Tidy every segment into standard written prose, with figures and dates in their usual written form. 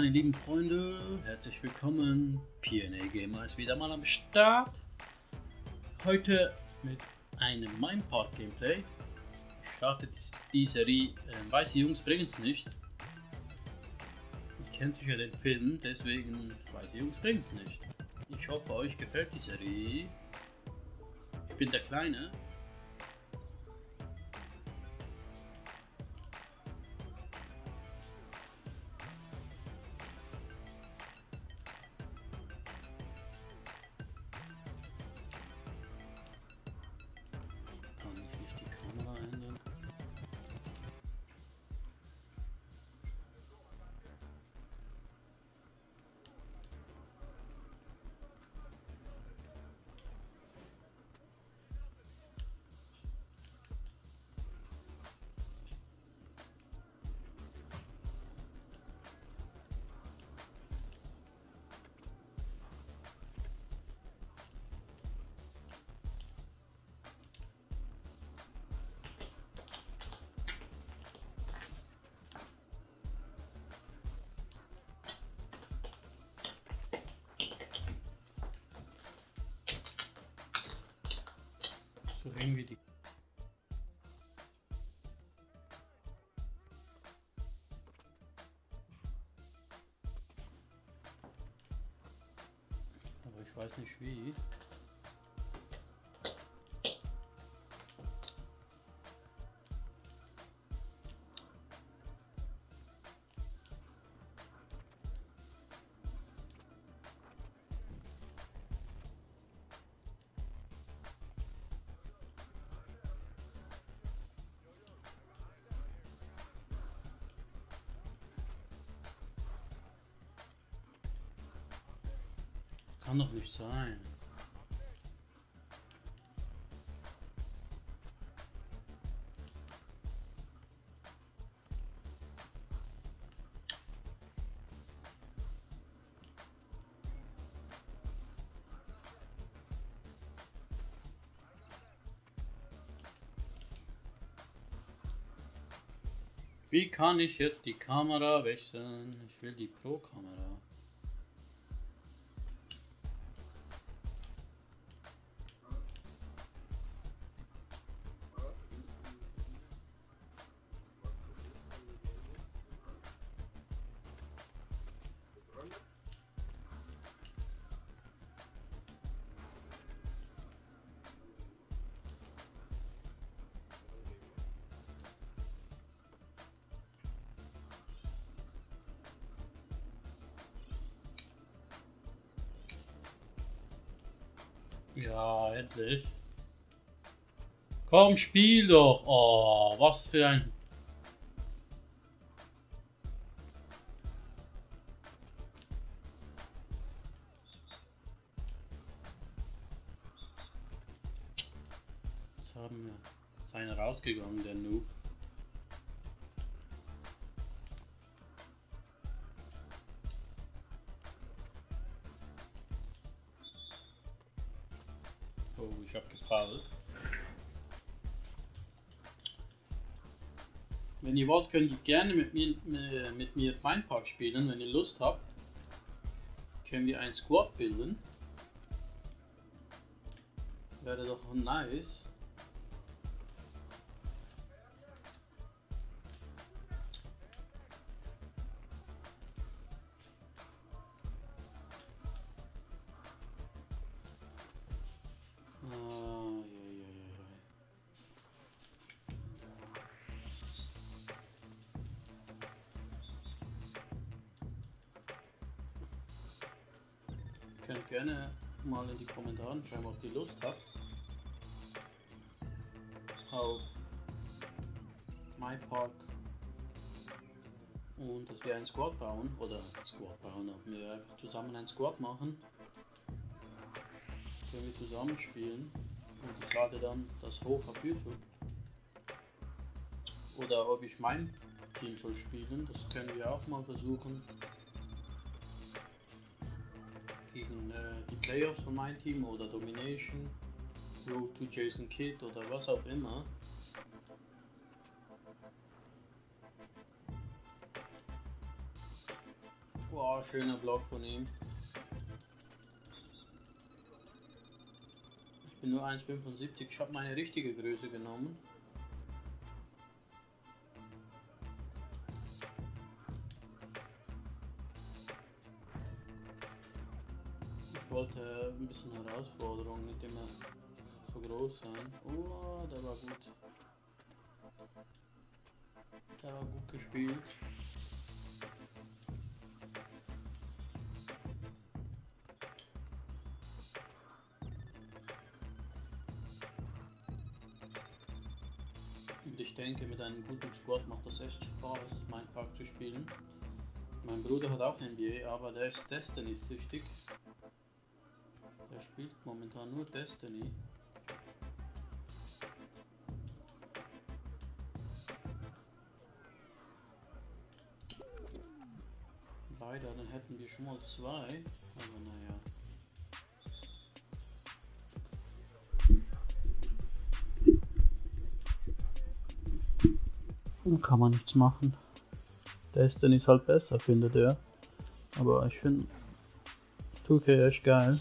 meine lieben Freunde, herzlich willkommen. PNA Gamer ist wieder mal am Start. Heute mit einem Minepart Gameplay. Ich starte die Serie Weiße Jungs bringen's nicht. Ich kenne sicher den Film, deswegen Weiße Jungs bringen's nicht. Ich hoffe, euch gefällt die Serie. Ich bin der Kleine. So irgendwie die. Aber ich weiß nicht wie. Kann doch nicht sein. Wie kann ich jetzt die Kamera wechseln? Ich will die Pro-Kamera. Ja, endlich. Komm, spiel doch. Oh, was für ein... Jetzt haben wir... Ist einer rausgegangen, der Noob. Oh, ich hab gefault. Wenn ihr wollt, könnt ihr gerne mit mir Minepart spielen, wenn ihr Lust habt. Können wir ein Squad bilden. Wäre doch nice. Ihr könnt gerne mal in die Kommentare schreiben, ob ihr Lust habt auf Minepart und dass wir einen Squad bauen oder dass wir einfach zusammen einen Squad machen. Können wir zusammen spielen und ich lade dann das hoch auf YouTube. Oder ob ich mein Team soll spielen, das können wir auch mal versuchen. Gegen die Playoffs von meinem Team oder Domination, Road to Jason Kidd oder was auch immer. Boah, schöner Block von ihm. Ich bin nur 1,75. Ich habe meine richtige Größe genommen. Ich wollte ein bisschen Herausforderung, nicht immer so groß sein. Oh, der war gut. Der war gut gespielt. Und ich denke, mit einem guten Squad macht das echt Spaß, Minecraft zu spielen. Mein Bruder hat auch NBA, aber der ist Destiny-süchtig. Der spielt momentan nur Destiny. Leider, dann hätten wir schon mal 2, aber naja. Kann man nichts machen. Destiny ist halt besser, findet er. Aber ich finde 2K echt geil.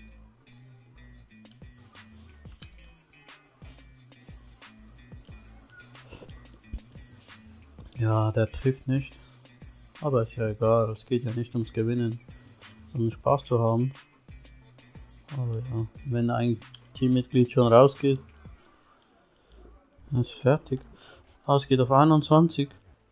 Ja, der trifft nicht. Aber ist ja egal, es geht ja nicht ums Gewinnen, sondern Spaß zu haben. Aber ja, wenn ein Teammitglied schon rausgeht, ist fertig. Ausgeht auf 21.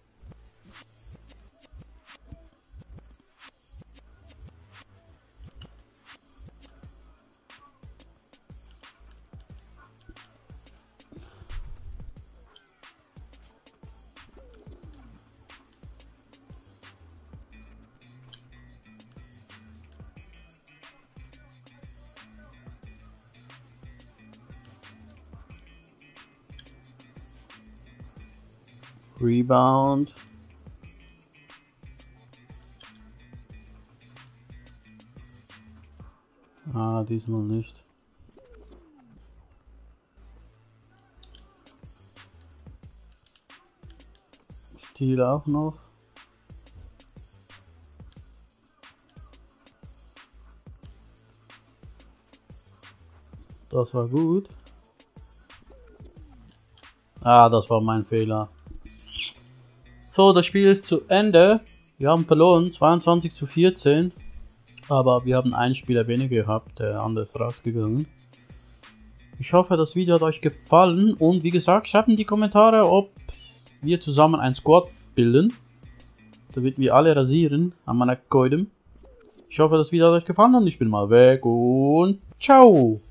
Rebound. Ah, diesmal nicht. Stil auch noch. Das war gut. Ah, das war mein Fehler. So, das Spiel ist zu Ende. Wir haben verloren, 22:14. Aber wir haben einen Spieler weniger gehabt, der andere ist rausgegangen. Ich hoffe, das Video hat euch gefallen. Und wie gesagt, schreibt in die Kommentare, ob wir zusammen ein Squad bilden. Da wird wir alle rasieren an meiner Keudem. Ich hoffe, das Video hat euch gefallen und ich bin mal weg und ciao!